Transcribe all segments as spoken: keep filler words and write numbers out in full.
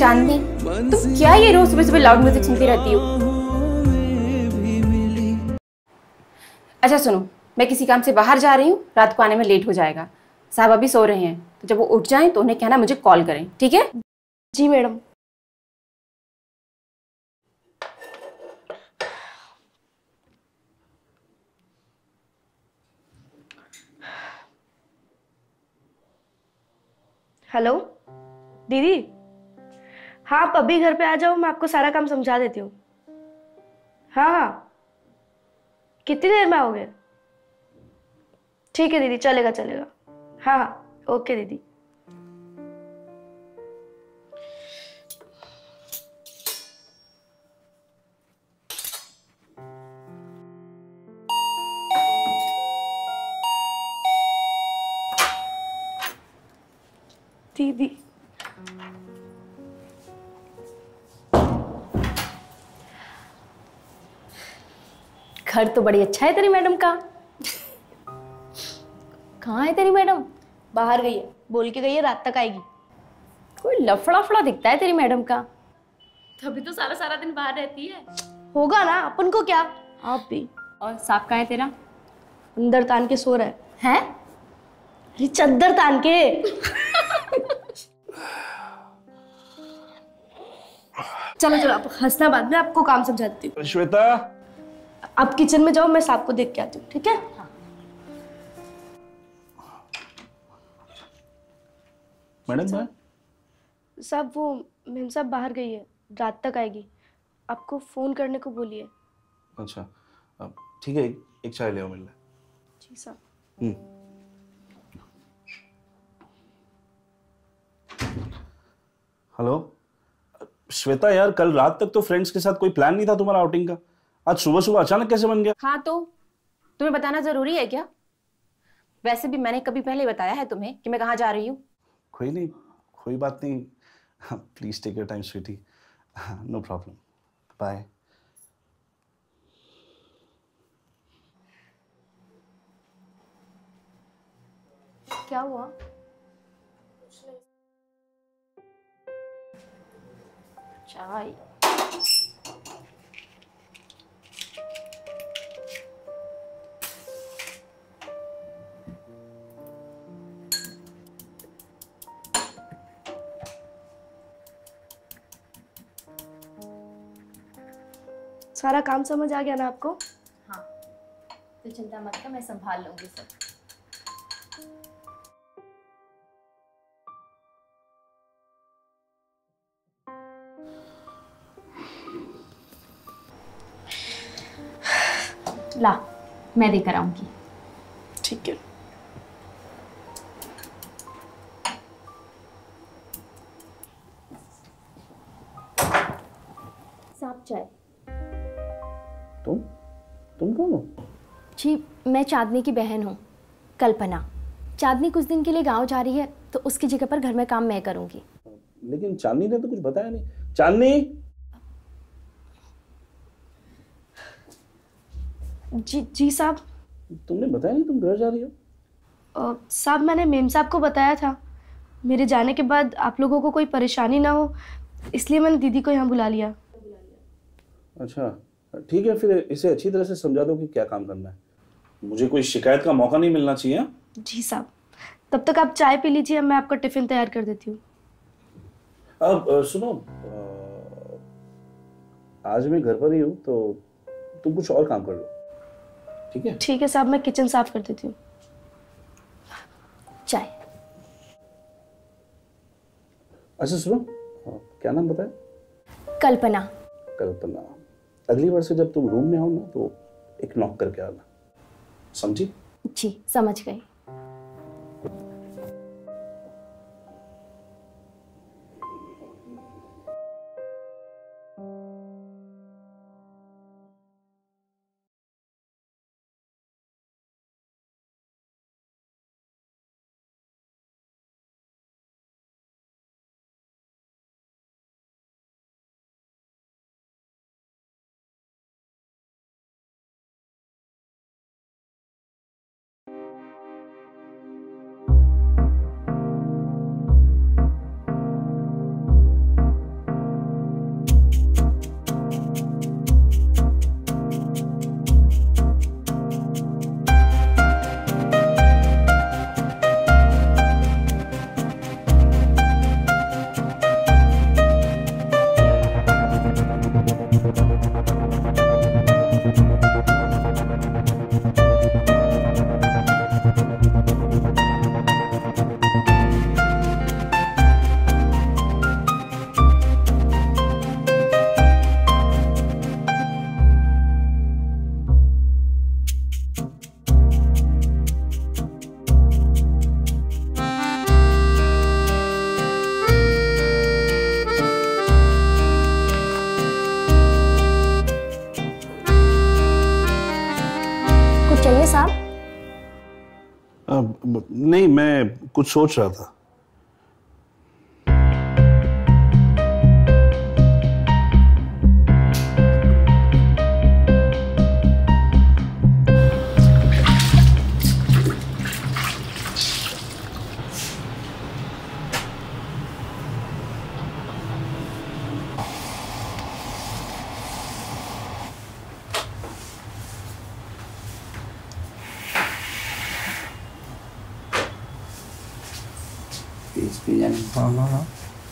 चांदनी, तुम क्या ये रोज सुबह सुबह लाउड म्यूजिक सुनती रहती हो? अच्छा सुनो, मैं किसी काम से बाहर जा रही हूँ, रात को आने में लेट हो जाएगा। साहब अभी सो रहे हैं, तो जब वो उठ जाएं तो उन्हें कहना मुझे कॉल करें, ठीक है? जी मैडम। हेलो दीदी, हाँ आप अभी घर पे आ जाओ, मैं आपको सारा काम समझा देती हूँ। हाँ हाँ, कितनी देर में आओगे? ठीक है दीदी, चलेगा चलेगा। हाँ हाँ, ओके दीदी। दीदी घर तो बड़ी अच्छा है तेरी मैडम का। कहाँ है तेरी मैडम? बाहर गई है, बोल के गई है रात तक आएगी। कोई लफड़ा फड़ा दिखता है तेरी मैडम का, तभी तो सारा सारा दिन बाहर रहती है। होगा ना, अपन को क्या। आप भी। और साहब कहाँ है तेरा? अंदर तान के सो रहा है। हैं? अरे चद्दर तान के। चलो चलो, आप हंसना बाद में, आपको काम समझा देती हूँ। श्वेता, आप किचन में जाओ, मैं साहब को देख के आती हूँ, ठीक है? हाँ। मैडम मैं साहब वो मेम साहब बाहर गई है, रात तक आएगी, आपको फोन करने को बोलिए। अच्छा अब ठीक है, एक, एक चाय ले आओ मेरे लिए। जी साहब। हम्म। हेलो श्वेता, यार कल रात तक तो फ्रेंड्स के साथ कोई प्लान नहीं था तुम्हारा आउटिंग का, आज सुबह सुबह अचानक कैसे बन गया? हाँ तो तुम्हें बताना जरूरी है क्या? वैसे भी मैंने कभी पहले बताया है तुम्हें कि मैं कहाँ जा रही हूँ? कोई नहीं, कोई बात नहीं, please take your time sweetie, no problem, bye. क्या हुआ? चाय। सारा काम समझ आ गया ना आपको? हाँ, तो चिंता मत कर, मैं संभाल लूंगी सब। ला, मैं देकर आऊंगी। ठीक है। साहब चाय। तुम तुम कौन हो? जी, मैं चांदनी की बहन हूँ, कल्पना। चांदनी कुछ दिन के लिए गांव जा रही है, तो उसकी जगह पर घर में काम मैं करूंगी। लेकिन चांदनी ने तो कुछ बताया नहीं। चांदनी! जी जी साहब। तुमने बताया नहीं तुम घर जा रही हो? साहब मैंने मेम साहब को बताया था, मेरे जाने के बाद आप लोगों को कोई परेशानी ना हो, इसलिए मैंने दीदी को यहाँ बुला लिया। अच्छा ठीक है, फिर इसे अच्छी तरह से समझा दो कि क्या काम करना है, मुझे कोई शिकायत का मौका नहीं मिलना चाहिए। जी साहब, तब तक आप चाय पी लीजिए, मैं आपका टिफिन तैयार कर देती हूँ। अब आ, सुनो, आ, आज मैं घर पर ही हूँ, तो तुम कुछ और काम कर लो, ठीक है? ठीक है साहब, मैं किचन साफ कर देती हूँ। चाय। अच्छा सुनो, आ, क्या नाम बताया? कल्पना। कल्पना, अगली बार से जब तुम रूम में आओ ना, तो एक नॉक करके आना, समझी? जी समझ गई। नहीं, मैं कुछ सोच रहा था। हाँ हाँ हाँ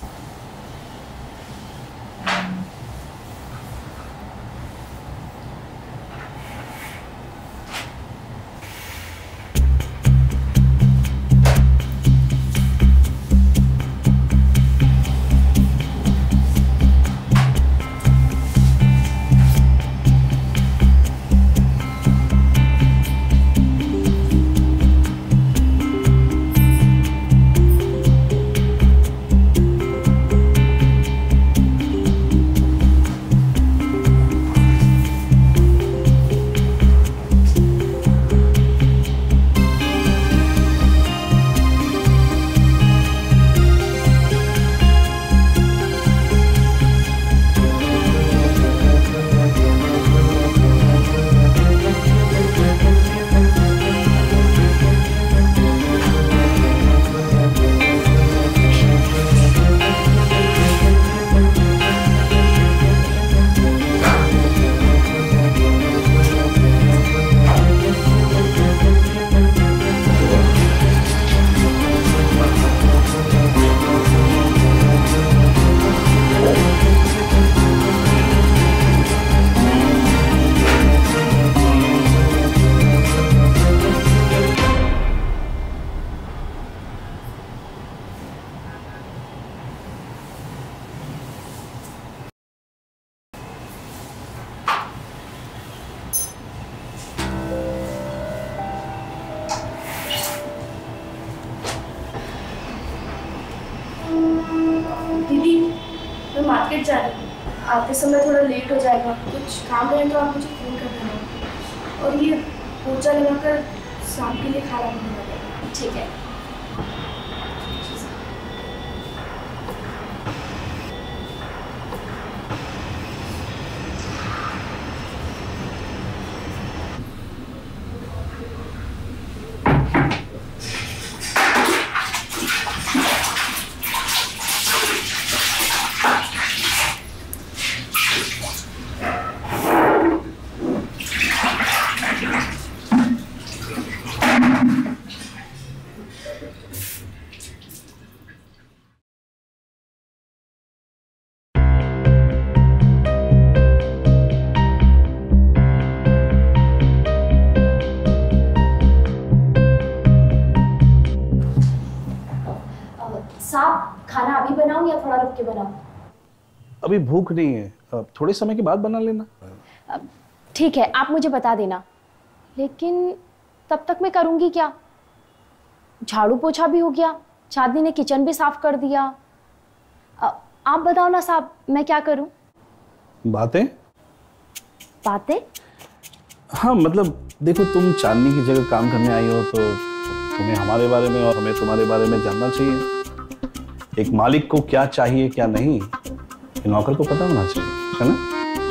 दीदी, मैं मार्केट जा रही हूँ, आते समय थोड़ा लेट हो जाएगा। कुछ काम रहे तो आप मुझे फ़ोन कर देना। और ये पोछा लगाकर शाम के लिए खाना बनाना पड़ेगा। ठीक है। साहब, खाना अभी बनाऊं या थोड़ा रुक के बनाऊं? अभी भूख नहीं है, अब थोड़े समय के बाद बना लेना। ठीक है, आप मुझे बता देना। लेकिन तब तक मैं करूंगी क्या? झाड़ू पोछा भी हो गया, चांदनी ने किचन भी साफ कर दिया। आप बताओ ना साहब, मैं क्या करूं? बातें बातें? हाँ, मतलब देखो, तुम चांदनी की जगह काम करने आई हो तो तुम्हें हमारे बारे में और हमें तुम्हारे बारे में जानना चाहिए। एक मालिक को क्या चाहिए क्या नहीं, नौकर को पता होना चाहिए, है ना?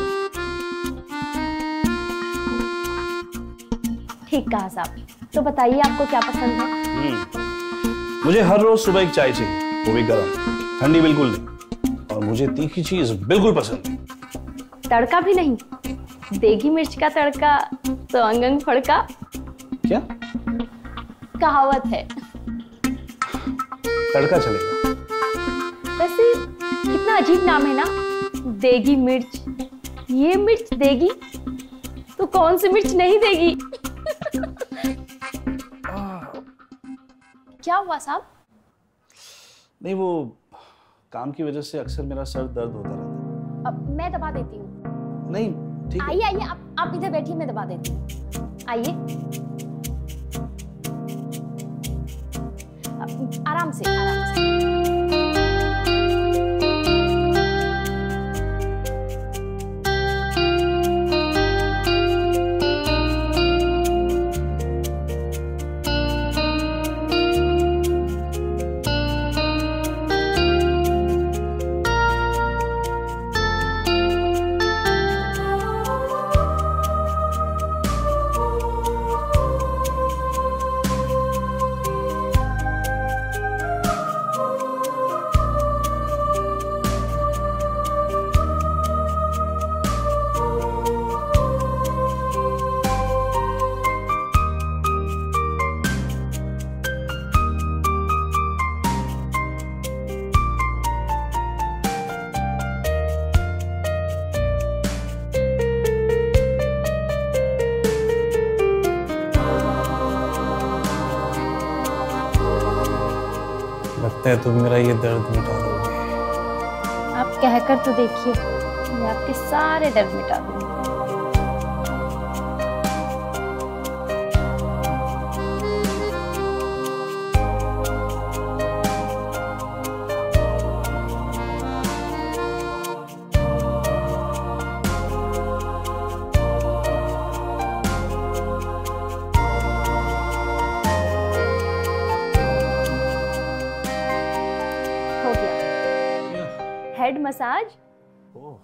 ठीक कहा साहब। तो बताइए आपको क्या पसंद है? मुझे हर रोज सुबह एक चाय चाहिए, वो भी गर्म, ठंडी बिल्कुल नहीं। और मुझे तीखी चीज बिल्कुल पसंद है। तड़का भी नहीं? देगी मिर्च का तड़का तो अंग अंग फड़का। क्या कहावत है। तड़का चलेगा। वैसे कितना अजीब नाम है ना, देगी मिर्च। ये मिर्च देगी तो कौन सी मिर्च नहीं देगी? क्या हुआ साहब? नहीं, वो काम की वजह से अक्सर मेरा सर दर्द होता रहता है। अब मैं दबा देती हूँ। नहीं, ठीक है। आइए आइए, आप आप इधर बैठिए, मैं दबा देती हूँ। आइए, आराम से आराम से। लगता है तुम मेरा ये दर्द मिटा दोगे। आप कहकर तो देखिए, मैं आपके सारे दर्द मिटा दूंगी। हेड मसाज, ओह,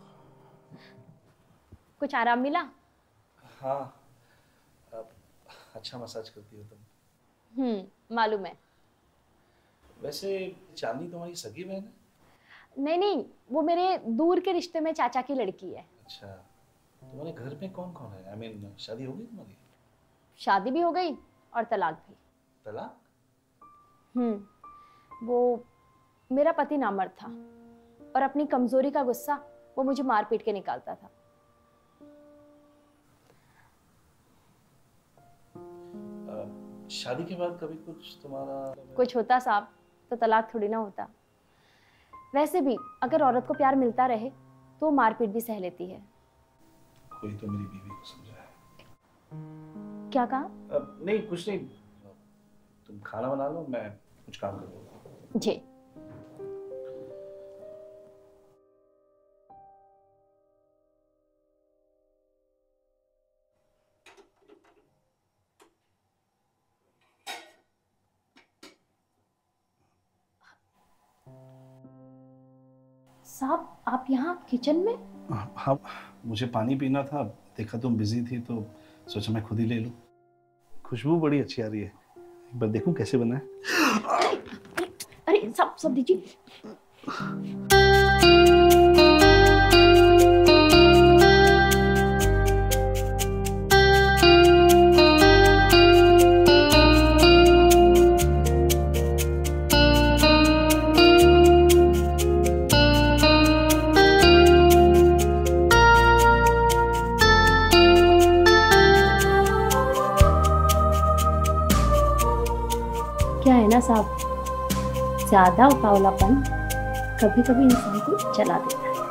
कुछ आराम मिला? हाँ, अब अच्छा मसाज करती हो तुम। हम्म, मालूम है। वैसे चांदनी तुम्हारी सगी बहन है? नहीं नहीं, वो मेरे दूर के रिश्ते में चाचा की लड़की है। अच्छा, तुम्हारे घर में कौन कौन है? आई मीन शादी हो गई तुम्हारी? शादी भी हो गई और तलाक भी। तलाक? हम्म, वो मेरा पति नामर्द था और अपनी कमजोरी का गुस्सा वो मुझे मार पीट के निकालता था। आ, शादी के बाद कभी कुछ तुम्हारा कुछ होता साहब तो तलाक थोड़ी ना होता। वैसे भी अगर औरत को प्यार मिलता रहे तो वो मारपीट भी सह लेती है। कोई तो मेरी बीवी को समझाए। क्या कहा? अब नहीं, कुछ नहीं, तुम खाना बना लो, मैं कुछ काम कर लूंगा। जी। साहब, आप यहाँ किचन में? हाँ, मुझे पानी पीना था, देखा तुम बिजी थी तो सोचा मैं खुद ही ले लूं। खुशबू बड़ी अच्छी आ रही है, एक बार देखूं कैसे बना है। अरे सब सब दीजिए। क्या है ना साहब, ज्यादा उतावलापन कभी कभी इंसान को जला देता है।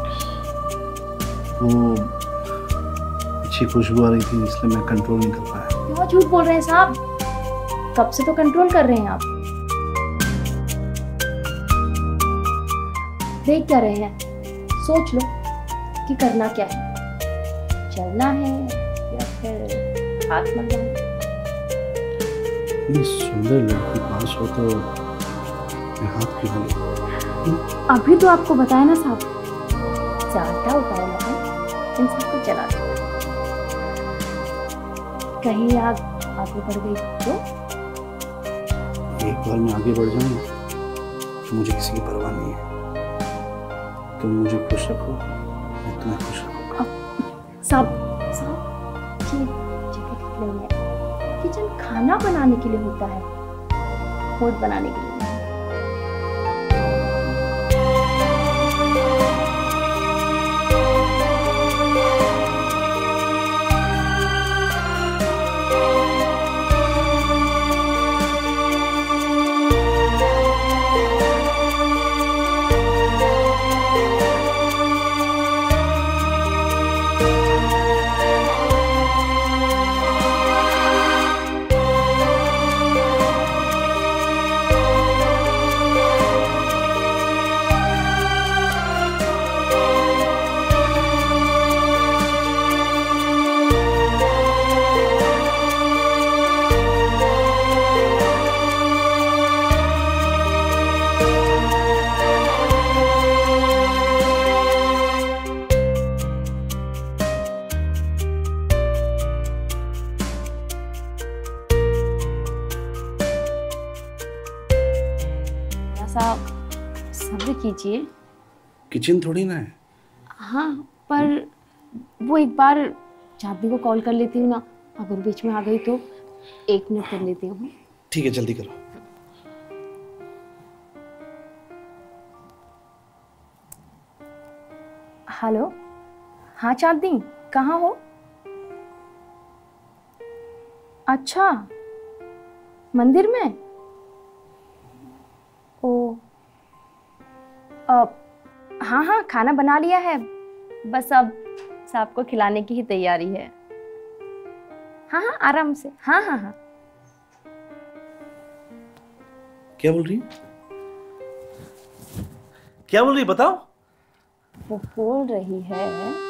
वो अच्छी खुशबू आ रही थी इसलिए मैं कंट्रोल नहीं कर पाया। क्यों झूठ बोल रहे हैं साहब? कब से तो कंट्रोल कर रहे हैं आप। देख क्या रहे हैं? सोच लो कि करना क्या है, चलना है या फिर हाथ मलना है। इतनी सुंदर लड़की पास हो तो मैं हाथ क्यों लूं? अभी तो आपको बताया ना साहब, ज्यादा उतावलापन इंसान को जला देता है। कहीं आग आगे बढ़ गई तो? एक बार मैं आगे बढ़ जाऊं तो मुझे किसी की परवाह नहीं है। तुम मुझे खुश रखो, मैं तुम्हें खुश रखूंगा। साहब साहब ये जगह ठीक नहीं है। किचन खाना बनाने के लिए होता है, मूड बनाने के लिए नहीं। साहब सब्र कीजिए। किचन थोड़ी ना है। हाँ, पर वो एक बार चांदनी को कॉल कर लेती हूँ ना, अगर बीच में आ गई तो एक मिनट कर लेती हूँ। ठीक है, जल्दी करो। हेलो, हाँ चांदनी, कहाँ हो? अच्छा, मंदिर में? ओ खाना बना लिया है, बस अब साहब को खिलाने की ही तैयारी है। हाँ हाँ आराम से, हाँ हाँ हाँ। क्या बोल रही है? क्या बोल रही है बताओ? वो बोल रही है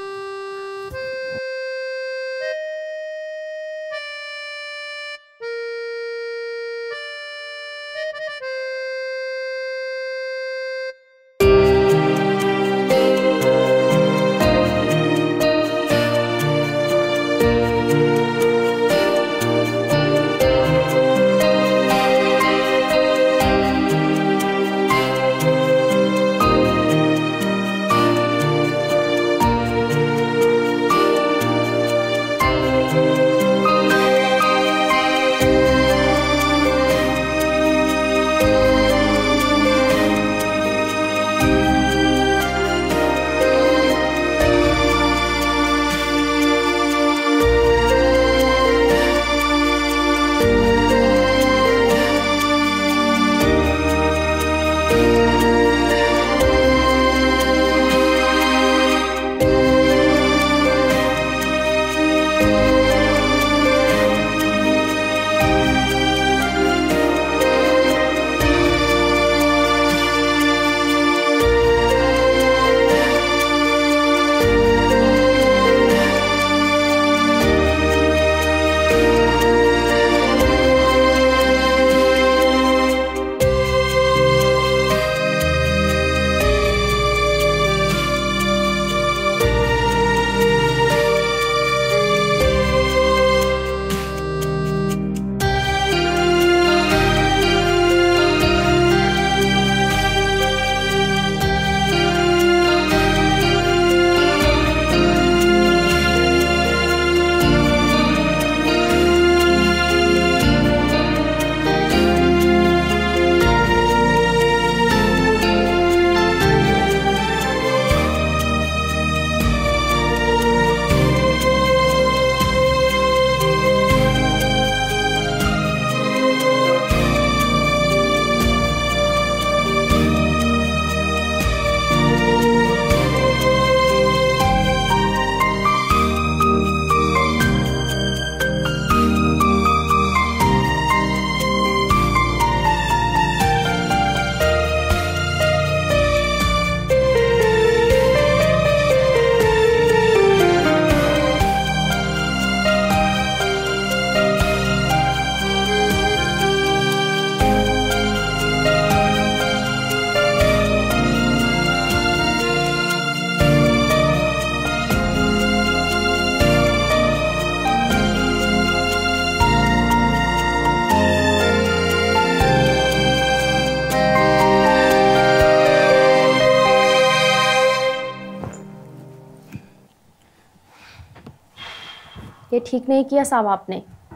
ये ठीक नहीं किया साहब आपने।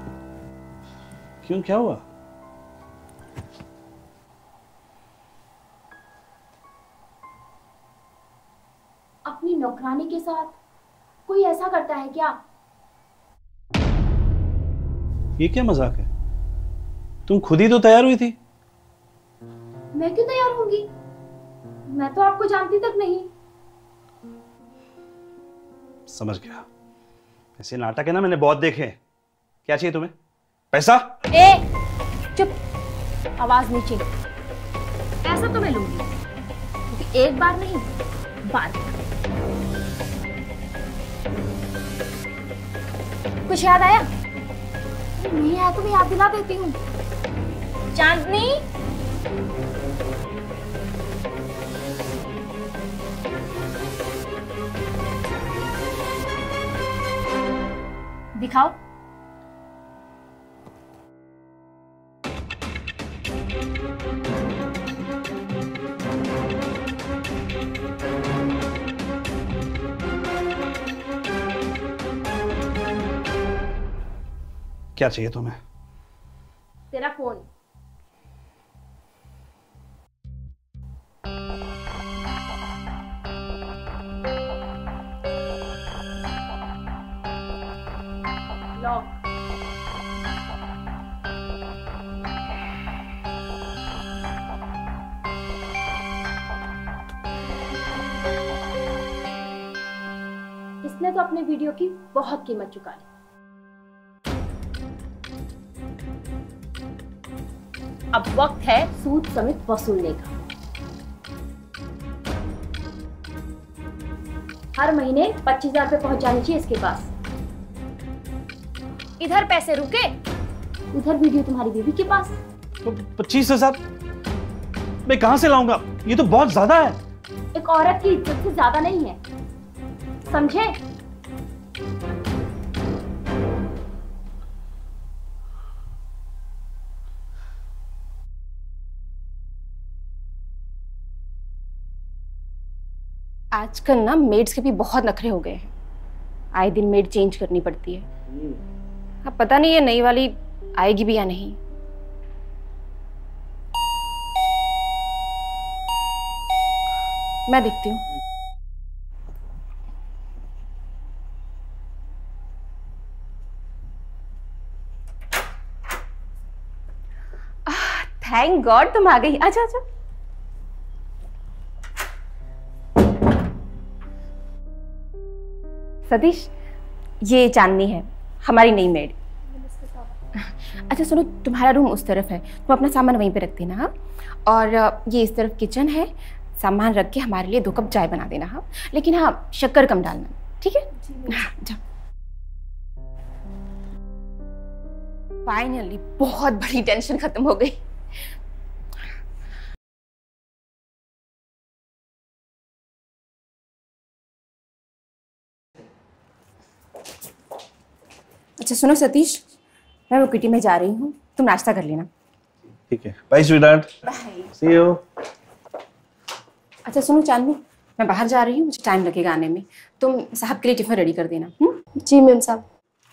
क्यों, क्या हुआ? अपनी नौकरानी के साथ कोई ऐसा करता है क्या? ये क्या मजाक है? तुम खुद ही तो तैयार हुई थी। मैं क्यों तैयार होंगी? मैं तो आपको जानती तक नहीं। समझ गया, ऐसे नाटक है ना मैंने बहुत देखे। क्या चाहिए तुम्हें? पैसा? ए, चुप, आवाज नीचे। पैसा तो मैं लूंगी, क्योंकि एक बार नहीं बार बार। कुछ याद आया? नहीं आया तो मैं याद दिला देती हूँ। चांदनी, दिखाओ। क्या चाहिए तुम्हें? तेरा फोन। लॉक। इसने तो अपने वीडियो की बहुत कीमत चुका ली। अब वक्त है सूद समेत वसूलने का। हर महीने पच्चीस हजार रुपये पहुंच जानी चाहिए इसके पास। इधर पैसे रुके, उधर वीडियो तुम्हारी बीवी के पास। तो पच्चीस हजार मैं कहां से लाऊंगा? ये तो बहुत ज्यादा है। एक औरत की इज्जत से ज्यादा नहीं है, समझे? आजकल ना मेड्स के भी बहुत नखरे हो गए हैं। आए दिन मेड चेंज करनी पड़ती है। अब पता नहीं ये नई वाली आएगी भी या नहीं। मैं देखती हूँ। थैंक गॉड तुम आ गई। आजा आजा। सतीश, ये चांदनी है, हमारी नई मेड। अच्छा सुनो, तुम्हारा रूम उस तरफ है, तुम अपना सामान वहीं पे रख देना। हाँ, और ये इस तरफ किचन है, सामान रख के हमारे लिए दो कप चाय बना देना। हाँ, लेकिन हाँ शक्कर कम डालना, ठीक है? हाँ, जाओ। फाइनली बहुत बड़ी टेंशन खत्म हो गई। अच्छा सुनो सतीश, मैं वो किटी में जा रही हूँ, तुम नाश्ता कर लेना। ठीक है, bye sweetheart. Bye. See you. अच्छा सुनो चांदनी, मैं बाहर जा रही हूँ, मुझे टाइम लगेगा आने में, तुम साहब के लिए टिफिन रेडी कर देना। हुँ? जी मैम साहब।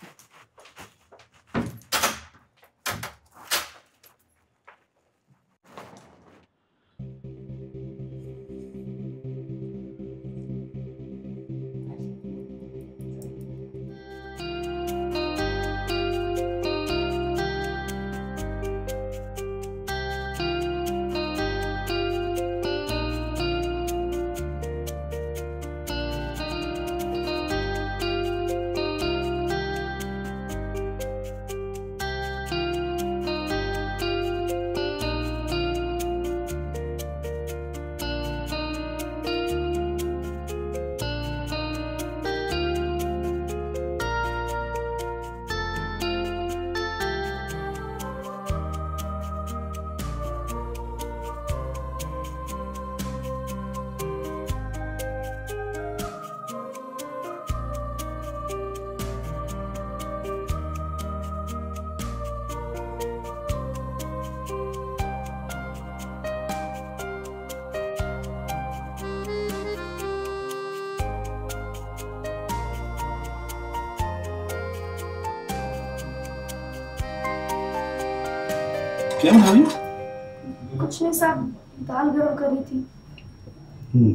क्या बना रही? कुछ नहीं साहब, दाल गर्म करी थी। हम्म।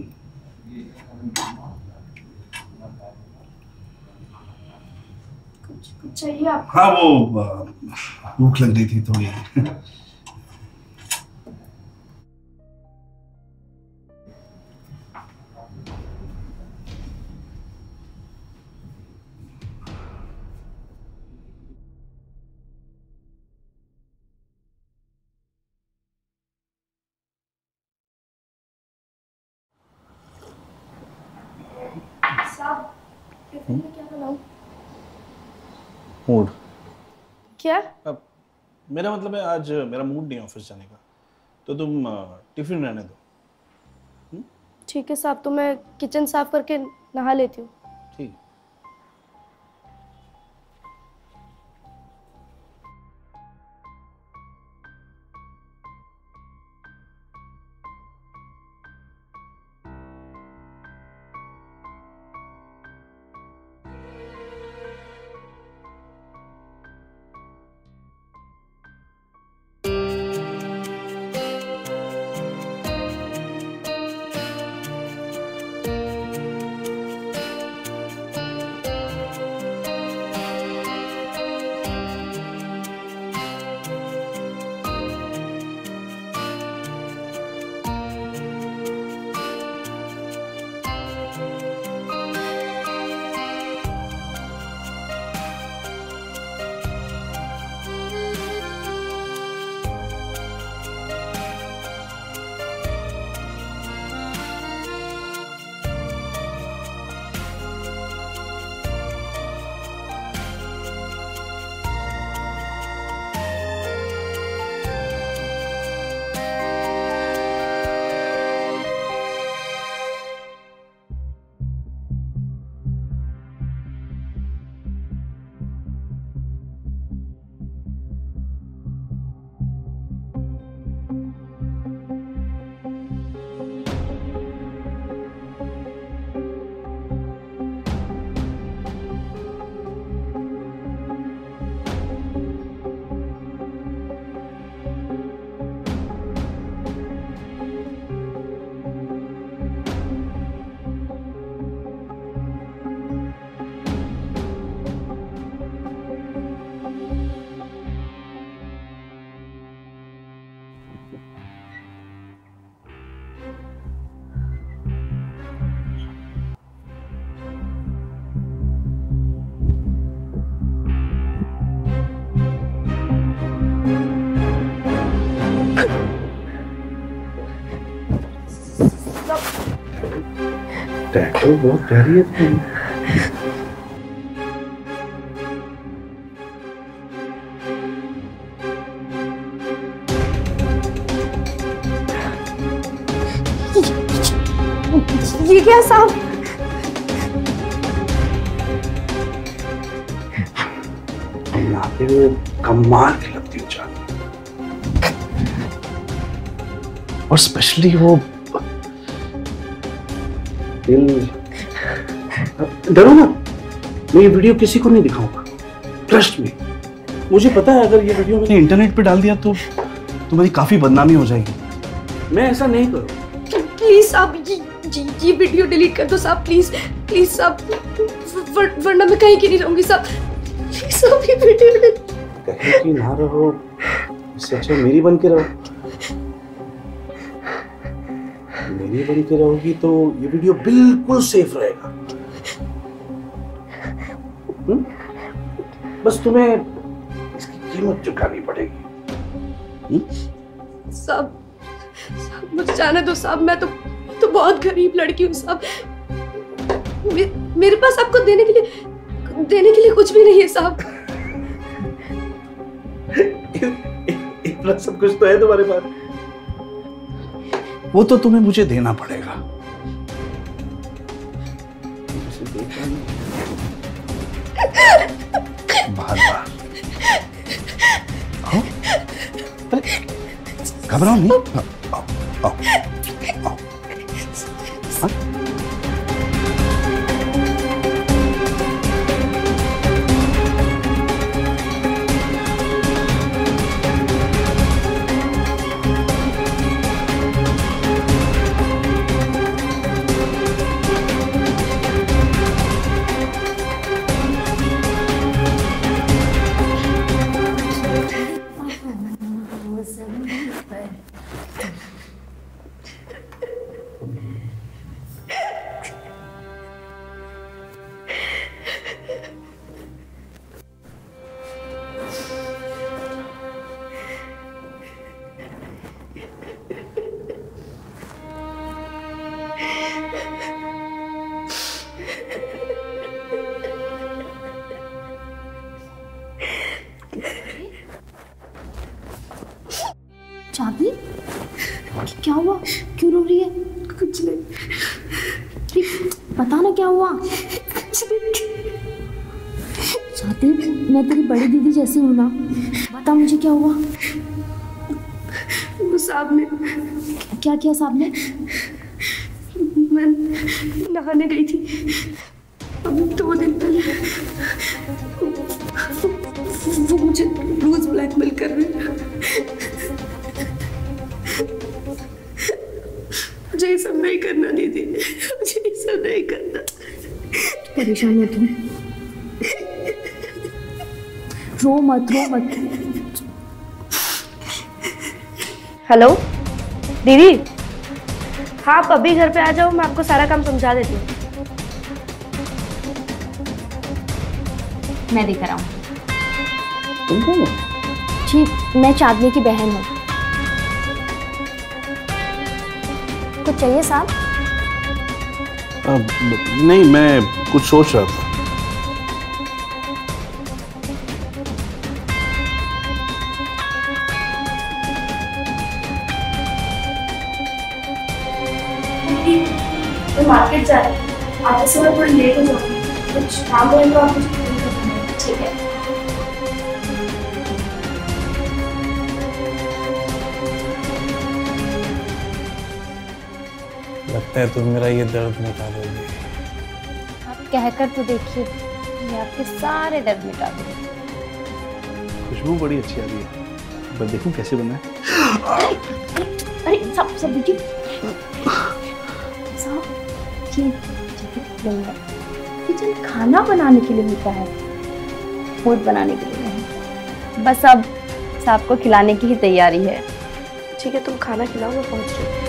कुछ कुछ चाहिए आप? हाँ वो भूख लग रही थी थोड़ी। साहब टिफिन में क्या बनाऊं? मूड? क्या? अब मेरा मतलब है आज मेरा मूड नहीं ऑफिस जाने का, तो तुम टिफिन रहने दो। ठीक है साहब, तो मैं किचन साफ करके नहा लेती हूँ। ठीक। टैटू बहुत प्यारी है तुम्हारी। ये क्या साहब? तुम नहाते हुए कमाल की लगती हो चांदी, और स्पेशली वो दिल। डरो मत, मैं ये वीडियो किसी को नहीं दिखाऊंगा, ट्रस्ट मी। मुझे पता है अगर ये वीडियो मैंने इंटरनेट पे डाल दिया तो तुम्हारी काफी बदनामी हो जाएगी। मैं ऐसा नहीं करूँ। प्लीज साहब, ये ये, ये वीडियो डिलीट कर दो साहब, प्लीज प्लीज साहब, वरना मैं कहीं की नहीं रहूंगी साहब। प्लीज साहब, ये वीडियो कहीं की ना रहो, इससे अच्छा मेरी बन के रहो। मेरी बन के रहोगी तो ये वीडियो बिल्कुल सेफ रहेगा। हुँ? बस तुम्हें इसकी कीमत चुकानी पड़ेगी। साहब, साहब मुझे जाने दो साहब, मैं तो तो बहुत गरीब लड़की हूँ साहब। मे, मेरे पास आपको देने के लिए देने के लिए कुछ भी नहीं है साहब। इतना सब कुछ तो है तुम्हारे पास, वो तो तुम्हें मुझे देना पड़ेगा। बार बार आओ, अरे घबराओ नहीं, आओ आओ आओ। हाँ? चांदी, क्या हुआ? क्यों रो रही है? कुछ नहीं, बता ना क्या हुआ। चांदी, मैं तेरी बड़ी दीदी जैसी हूँ ना, बता मुझे क्या हुआ। वो साहब ने क्या किया साहब ने? मैं नहाने गई थी अब दो दिन पहले, वो मुझे रोज ब्लैकमेल कर रहे हैं। मुझे ये सब नहीं करना दीदी, मुझे ये सब नहीं करना। परेशान है तुम, रो मत रो मत। हेलो दीदी, हाँ आप अभी घर पे आ जाओ, मैं आपको सारा काम समझा देती हूँ। मैं देकर आऊँ। तुम कौन हो? जी, मैं चांदनी की बहन हूँ। कुछ चाहिए साहब? नहीं, मैं कुछ सोच रहा था। मैं मार्केट जा रही हूँ, आते समय थोड़ी लेट हो जाऊंगी, कुछ काम होगा तो आप मुझे फोन कर देना, ठीक है? लगता है तुम मेरा ये दर्द मिटा दोगे। आप कहकर तो देखिए, मैं आपके सारे दर्द मिटा दूंगी। खुशबू बड़ी अच्छी आ रही है, पर देखूं कैसे बना है। अरे सब सब दीजिए साहब, ये जगह नहीं है। किचन खाना बनाने के लिए होता है, फूड बनाने के लिए नहीं। बस अब साहब को खिलाने की ही तैयारी है। ठीक है, तुम खाना खिलाओ, मैं पहुंच रही हूँ।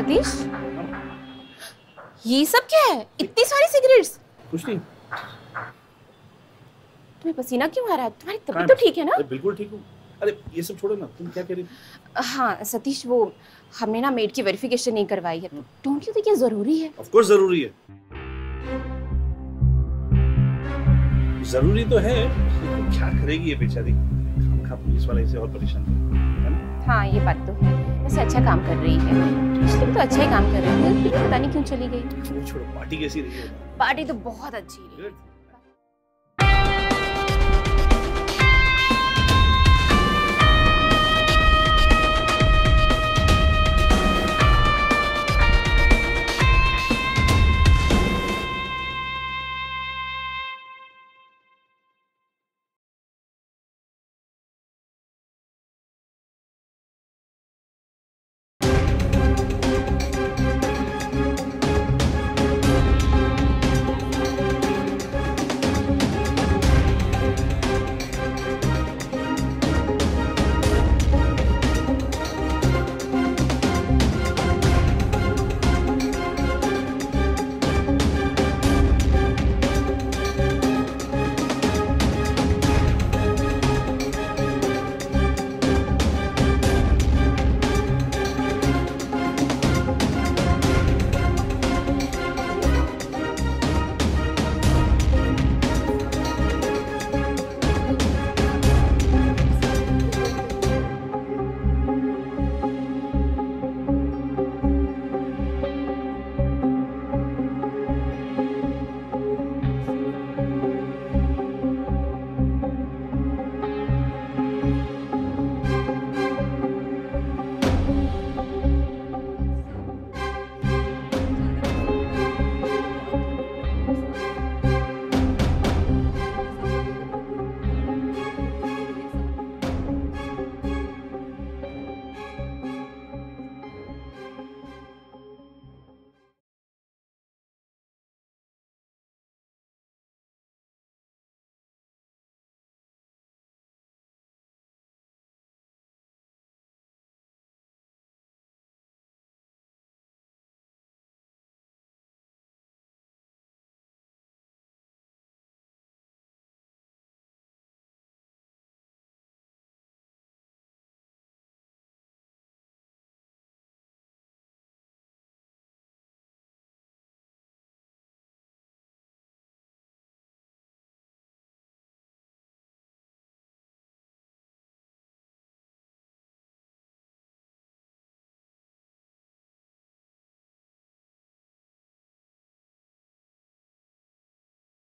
सतीश, ये सब क्या है? इतनी सारी सिगरेट्स? कुछ नहीं। तुम्हें पसीना क्यों आ रहा है? तुम्हारी तबीयत तो ठीक है ना? बिल्कुल ठीक हूँ। अरे ये सब छोड़ो ना, तुम क्या कह रही थी? हाँ सतीश, वो हमने ना मेड की वेरिफिकेशन नहीं करवाई है, डोंट यू थिंक ये जरूरी है? ऑफ कोर्स जरूरी है, जरूरी तो है, लेकिन क्या करेगी ये बेचारी, खाम खा पुलिस वाला इसे और परेशान कर, है ना? हाँ ये बात तो है, वैसे अच्छा काम कर रही है, पिछले भी तो अच्छा ही काम कर रही है, पता नहीं क्यों चली गई। छोड़ो, पार्टी कैसी रही है? पार्टी तो बहुत अच्छी रही।